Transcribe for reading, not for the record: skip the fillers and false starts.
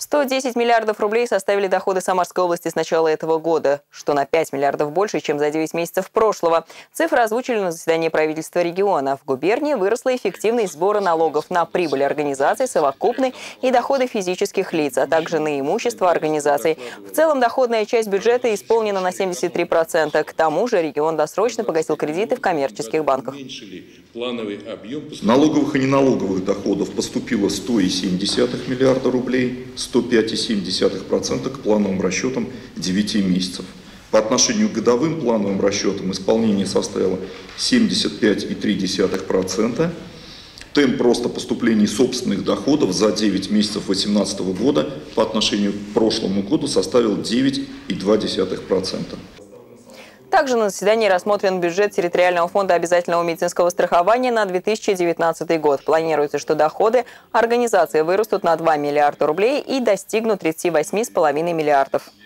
110 миллиардов рублей составили доходы Самарской области с начала этого года, что на 5 миллиардов больше, чем за 9 месяцев прошлого. Цифры озвучили на заседании правительства региона. В губернии выросла эффективность сбора налогов на прибыль организаций, совокупной и доходы физических лиц, а также на имущество организаций. В целом доходная часть бюджета исполнена на 73%. К тому же регион досрочно погасил кредиты в коммерческих банках. Налоговых и неналоговых доходов поступило 100,7 миллиарда рублей, 105,7% к плановым расчетам 9 месяцев. По отношению к годовым плановым расчетам исполнение составило 75,3%. Темп роста поступлений собственных доходов за 9 месяцев 2018 года по отношению к прошлому году составил 9,2%. Также на заседании рассмотрен бюджет территориального фонда обязательного медицинского страхования на 2019 год. Планируется, что доходы организации вырастут на 2 миллиарда рублей и достигнут 38,5 миллиардов.